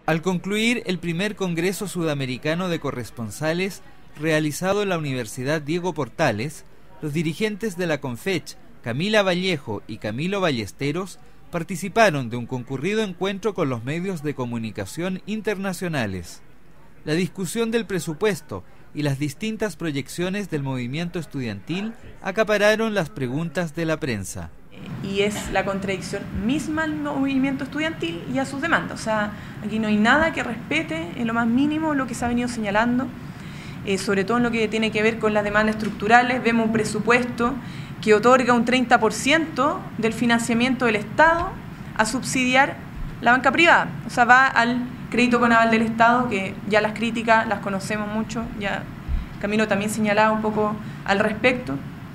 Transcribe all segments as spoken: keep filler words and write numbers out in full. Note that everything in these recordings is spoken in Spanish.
Al concluir el primer Congreso Sudamericano de Corresponsales realizado en la Universidad Diego Portales, los dirigentes de la CONFECH, Camila Vallejo y Camilo Ballesteros, participaron de un concurrido encuentro con los medios de comunicación internacionales. La discusión del presupuesto y las distintas proyecciones del movimiento estudiantil acapararon las preguntas de la prensa. Y es la contradicción misma al movimiento estudiantil y a sus demandas. O sea, aquí no hay nada que respete en lo más mínimo lo que se ha venido señalando, eh, sobre todo en lo que tiene que ver con las demandas estructurales. Vemos un presupuesto que otorga un treinta por ciento del financiamiento del Estado a subsidiar la banca privada. O sea, va al crédito con aval del Estado, que ya las críticas las conocemos mucho, ya Camilo también señalaba un poco al respecto.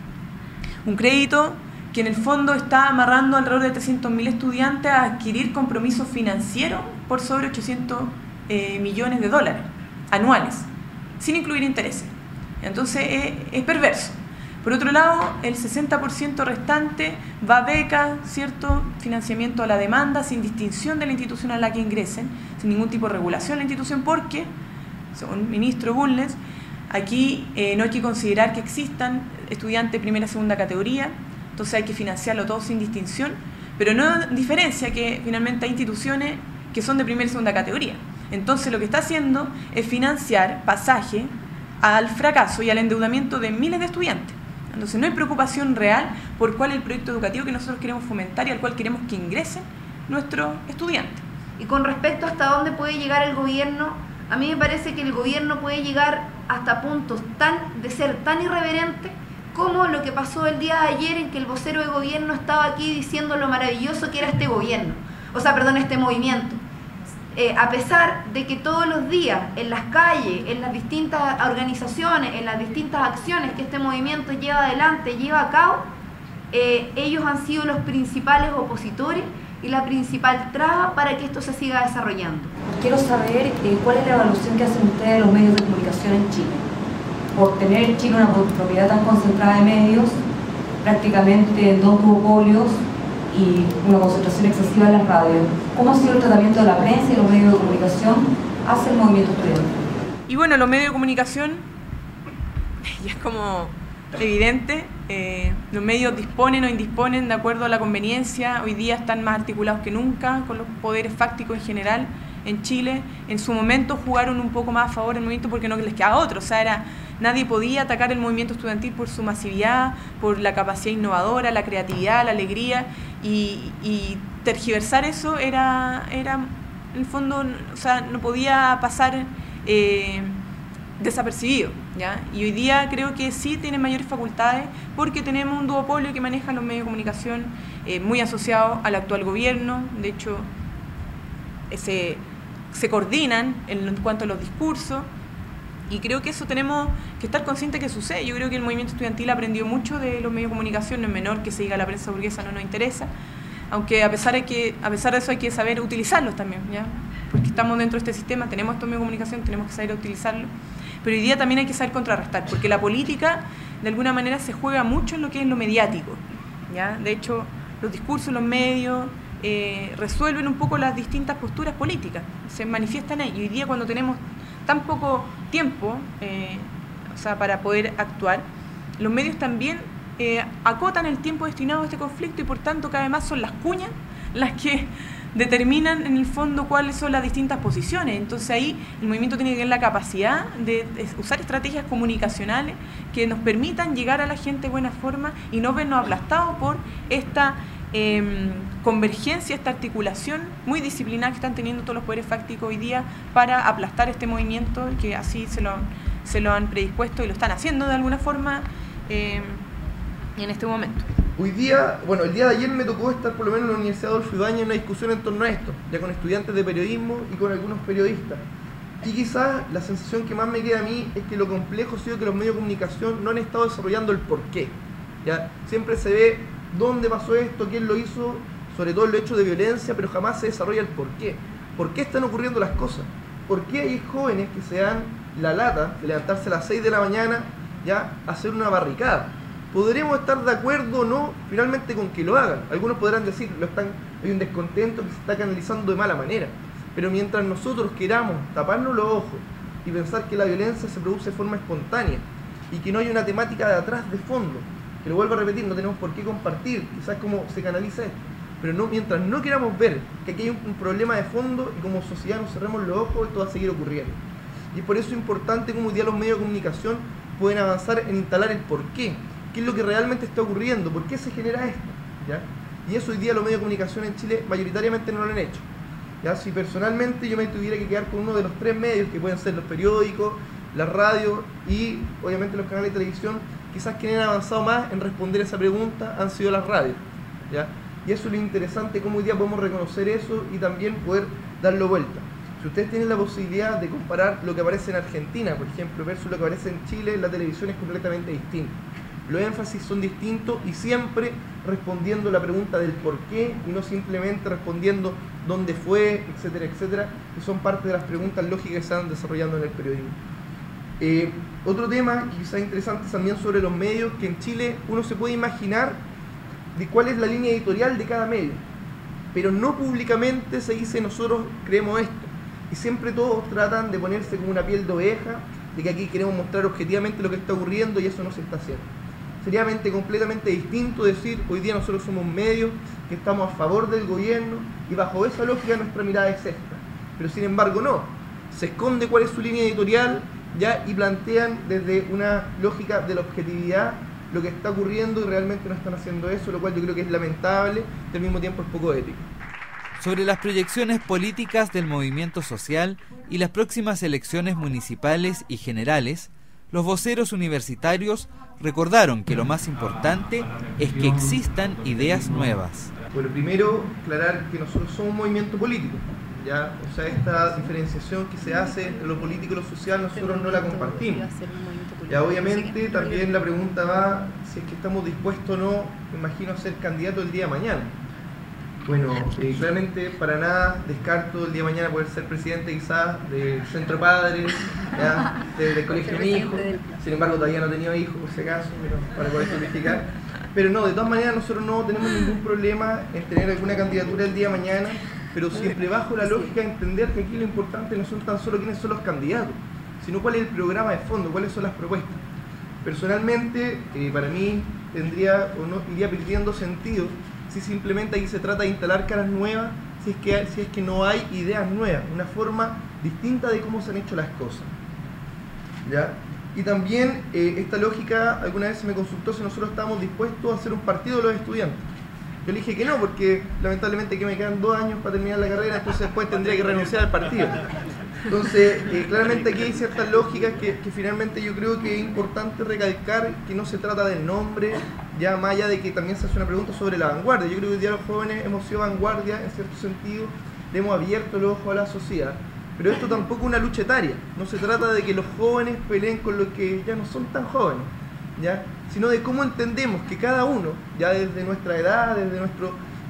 Un crédito que en el fondo está amarrando alrededor de trescientos mil estudiantes a adquirir compromisos financieros por sobre ochocientos eh, millones de dólares anuales, sin incluir intereses. Entonces es, es perverso. Por otro lado, el sesenta por ciento restante va a becas, ¿cierto? Financiamiento a la demanda, sin distinción de la institución a la que ingresen, sin ningún tipo de regulación de la institución, porque, según el ministro Bulnes, aquí eh, no hay que considerar que existan estudiantes de primera y segunda categoría. Entonces hay que financiarlo todo sin distinción, pero no diferencia que finalmente hay instituciones que son de primera y segunda categoría. Entonces lo que está haciendo es financiar pasaje al fracaso y al endeudamiento de miles de estudiantes. Entonces no hay preocupación real por cuál es el proyecto educativo que nosotros queremos fomentar y al cual queremos que ingresen nuestros estudiantes. Y con respecto hasta dónde puede llegar el gobierno, a mí me parece que el gobierno puede llegar hasta puntos tan de ser tan irreverente como lo que pasó el día de ayer, en que el vocero de gobierno estaba aquí diciendo lo maravilloso que era este gobierno, o sea, perdón, este movimiento. Eh, a pesar de que todos los días en las calles, en las distintas organizaciones, en las distintas acciones que este movimiento lleva adelante, lleva a cabo, eh, ellos han sido los principales opositores y la principal traba para que esto se siga desarrollando. Quiero saber eh, cuál es la evaluación que hacen ustedes de los medios de comunicación en Chile. Por tener en Chile una propiedad tan concentrada de medios, prácticamente dos duopolios y una concentración excesiva en las radios. ¿Cómo ha sido el tratamiento de la prensa y los medios de comunicación hacia el movimiento estudiantil? Y bueno, los medios de comunicación, ya es como evidente, eh, los medios disponen o indisponen de acuerdo a la conveniencia. Hoy día están más articulados que nunca con los poderes fácticos en general en Chile. En su momento jugaron un poco más a favor del movimiento porque no les quedaba otro, o sea, era... Nadie podía atacar el movimiento estudiantil por su masividad, por la capacidad innovadora, la creatividad, la alegría, y, y tergiversar eso era, era, en el fondo, o sea, no podía pasar eh, desapercibido, ¿ya? Y hoy día creo que sí tienen mayores facultades porque tenemos un duopolio que maneja los medios de comunicación eh, muy asociado al actual gobierno. De hecho, se, se coordinan en, en cuanto a los discursos. Y creo que eso tenemos que estar conscientes que sucede. Yo creo que el movimiento estudiantil aprendió mucho de los medios de comunicación, no es menor que se diga la prensa burguesa no nos interesa, aunque a pesar, de que, a pesar de eso hay que saber utilizarlos también, ¿ya? Porque estamos dentro de este sistema, tenemos estos medios de comunicación, tenemos que saber utilizarlos, pero hoy día también hay que saber contrarrestar, porque la política de alguna manera se juega mucho en lo que es lo mediático, ¿ya? De hecho, los discursos, los medios eh, resuelven un poco las distintas posturas políticas, se manifiestan ahí, y hoy día cuando tenemos tan poco tiempo eh, o sea, para poder actuar, los medios también eh, acotan el tiempo destinado a este conflicto y por tanto cada vez más son las cuñas las que determinan en el fondo cuáles son las distintas posiciones. Entonces ahí el movimiento tiene que tener la capacidad de, de usar estrategias comunicacionales que nos permitan llegar a la gente de buena forma y no vernos aplastados por esta Eh, convergencia, esta articulación muy disciplinada que están teniendo todos los poderes fácticos hoy día para aplastar este movimiento, que así se lo, se lo han predispuesto y lo están haciendo de alguna forma eh, en este momento. Hoy día, bueno, el día de ayer me tocó estar por lo menos en la Universidad Adolfo Ibáñez en una discusión en torno a esto, ya con estudiantes de periodismo y con algunos periodistas. Y quizás la sensación que más me queda a mí es que lo complejo ha sido que los medios de comunicación no han estado desarrollando el porqué. ¿Ya? Siempre se ve dónde pasó esto, quién lo hizo, sobre todo el hecho de violencia, pero jamás se desarrolla el por qué. ¿Por qué están ocurriendo las cosas? ¿Por qué hay jóvenes que se dan la lata de levantarse a las seis de la mañana, ya, a hacer una barricada? Podremos estar de acuerdo o no finalmente con que lo hagan. Algunos podrán decir, lo están, hay un descontento que se está canalizando de mala manera. Pero mientras nosotros queramos taparnos los ojos y pensar que la violencia se produce de forma espontánea y que no hay una temática de atrás de fondo, que lo vuelvo a repetir, no tenemos por qué compartir quizás cómo se canaliza esto, pero no, mientras no queramos ver que aquí hay un, un problema de fondo y como sociedad nos cerremos los ojos, esto va a seguir ocurriendo. Y por eso es importante cómo hoy día los medios de comunicación pueden avanzar en instalar el por qué, qué es lo que realmente está ocurriendo, por qué se genera esto, ¿ya? Y eso hoy día los medios de comunicación en Chile mayoritariamente no lo han hecho. ¿Ya? Si personalmente yo me tuviera que quedar con uno de los tres medios, que pueden ser los periódicos, la radio y obviamente los canales de televisión, quizás quienes han avanzado más en responder esa pregunta han sido las radios, ¿ya? Y eso es lo interesante, cómo hoy día podemos reconocer eso y también poder darlo vuelta. Si ustedes tienen la posibilidad de comparar lo que aparece en Argentina, por ejemplo, versus lo que aparece en Chile, la televisión es completamente distinta. Los énfasis son distintos y siempre respondiendo la pregunta del por qué y no simplemente respondiendo dónde fue, etcétera, etcétera, que son parte de las preguntas lógicas que se están desarrollando en el periodismo. Eh, otro tema que quizás interesante también sobre los medios, que en Chile uno se puede imaginar de cuál es la línea editorial de cada medio, pero no públicamente se dice nosotros creemos esto, y siempre todos tratan de ponerse como una piel de oveja, de que aquí queremos mostrar objetivamente lo que está ocurriendo y eso no se está haciendo. Sería completamente distinto decir, hoy día nosotros somos medios que estamos a favor del gobierno y bajo esa lógica nuestra mirada es esta. Pero sin embargo no, se esconde cuál es su línea editorial ya y plantean desde una lógica de la objetividad lo que está ocurriendo y realmente no están haciendo eso, lo cual yo creo que es lamentable y al mismo tiempo es poco ético. Sobre las proyecciones políticas del movimiento social y las próximas elecciones municipales y generales, los voceros universitarios recordaron que lo más importante es que existan ideas nuevas. Bueno, primero, aclarar que nosotros somos un movimiento político, ¿ya? O sea, esta diferenciación que se hace entre lo político y lo social nosotros no la compartimos. Ya, obviamente, también la pregunta va si es que estamos dispuestos o no, me imagino, a ser candidato el día de mañana. Bueno, eh, claramente para nada descarto el día de mañana poder ser presidente quizás del Centro Padres, ¿ya? Del, del colegio de mi hijo. Sin embargo, todavía no he tenido hijos, por si acaso, pero para poder justificar. Pero no, de todas maneras nosotros no tenemos ningún problema en tener alguna candidatura el día de mañana, pero siempre bajo la lógica de entender que aquí lo importante no son tan solo quiénes son los candidatos, sino cuál es el programa de fondo, cuáles son las propuestas. Personalmente, eh, para mí tendría o no iría perdiendo sentido si simplemente aquí se trata de instalar caras nuevas, si es que, si es que no hay ideas nuevas, una forma distinta de cómo se han hecho las cosas, ¿ya? Y también eh, esta lógica, alguna vez se me consultó si nosotros estábamos dispuestos a hacer un partido de los estudiantes. Yo le dije que no, porque lamentablemente que me quedan dos años para terminar la carrera, entonces después tendría que renunciar al partido. Entonces, eh, claramente aquí hay ciertas lógicas que, que finalmente yo creo que es importante recalcar que no se trata del nombre, ya más allá de que también se hace una pregunta sobre la vanguardia. Yo creo que hoy día los jóvenes hemos sido vanguardia en cierto sentido, le hemos abierto los ojos a la sociedad, pero esto tampoco es una lucha etaria, no se trata de que los jóvenes peleen con los que ya no son tan jóvenes, ¿ya? Sino de cómo entendemos que cada uno, ya desde nuestra edad, desde nuestro,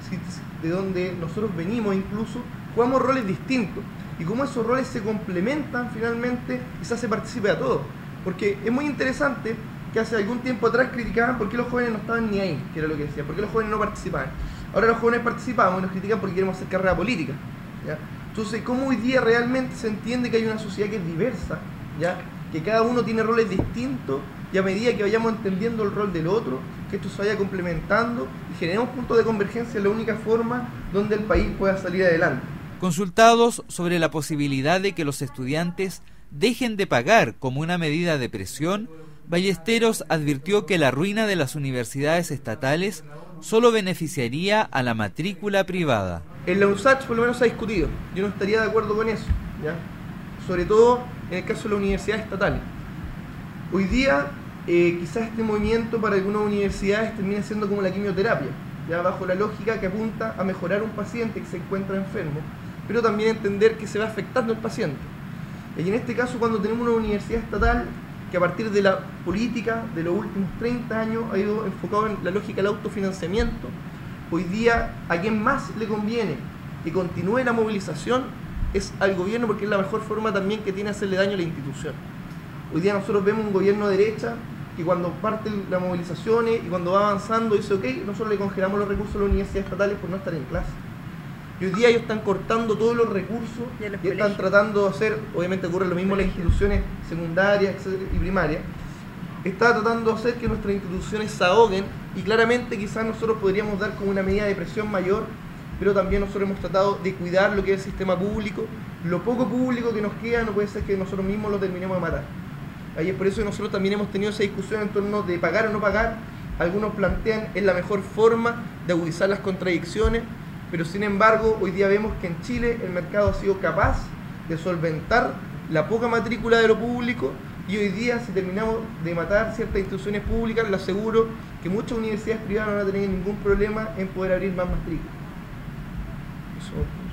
de donde nosotros venimos incluso, jugamos roles distintos. Y cómo esos roles se complementan finalmente y se hace partícipe a todos. Porque es muy interesante que hace algún tiempo atrás criticaban por qué los jóvenes no estaban ni ahí, que era lo que decían, por qué los jóvenes no participaban. Ahora los jóvenes participamos y nos critican porque queremos hacer carrera política, ¿ya? Entonces, ¿cómo hoy día realmente se entiende que hay una sociedad que es diversa, ¿ya? Que cada uno tiene roles distintos y a medida que vayamos entendiendo el rol del otro, que esto se vaya complementando y generemos puntos de convergencia, es la única forma donde el país pueda salir adelante. Consultados sobre la posibilidad de que los estudiantes dejen de pagar como una medida de presión, Ballesteros advirtió que la ruina de las universidades estatales solo beneficiaría a la matrícula privada. En la USACH por lo menos se ha discutido, yo no estaría de acuerdo con eso, ¿ya? Sobre todo en el caso de la universidad estatal. Hoy día eh, quizás este movimiento para algunas universidades termine siendo como la quimioterapia, ya bajo la lógica que apunta a mejorar un paciente que se encuentra enfermo, pero también entender que se va afectando el paciente. Y en este caso, cuando tenemos una universidad estatal que a partir de la política de los últimos treinta años ha ido enfocado en la lógica del autofinanciamiento, hoy día a quien más le conviene que continúe la movilización es al gobierno, porque es la mejor forma también que tiene hacerle daño a la institución. Hoy día nosotros vemos un gobierno de derecha que cuando parten las movilizaciones y cuando va avanzando dice ok, nosotros le congelamos los recursos a las universidades estatales por no estar en clase. Y hoy día ellos están cortando todos los recursos Y y, a los están colegios. tratando de hacer, obviamente ocurre lo mismo en las instituciones secundarias, etcétera, y primarias, está tratando de hacer que nuestras instituciones se ahoguen, y claramente quizás nosotros podríamos dar como una medida de presión mayor, pero también nosotros hemos tratado de cuidar lo que es el sistema público. Lo poco público que nos queda no puede ser que nosotros mismos lo terminemos de matar. Ahí es por eso que nosotros también hemos tenido esa discusión en torno de pagar o no pagar. Algunos plantean es la mejor forma de agudizar las contradicciones, pero sin embargo hoy día vemos que en Chile el mercado ha sido capaz de solventar la poca matrícula de lo público, y hoy día si terminamos de matar ciertas instituciones públicas, le aseguro que muchas universidades privadas no van a tener ningún problema en poder abrir más matrículas. Eso.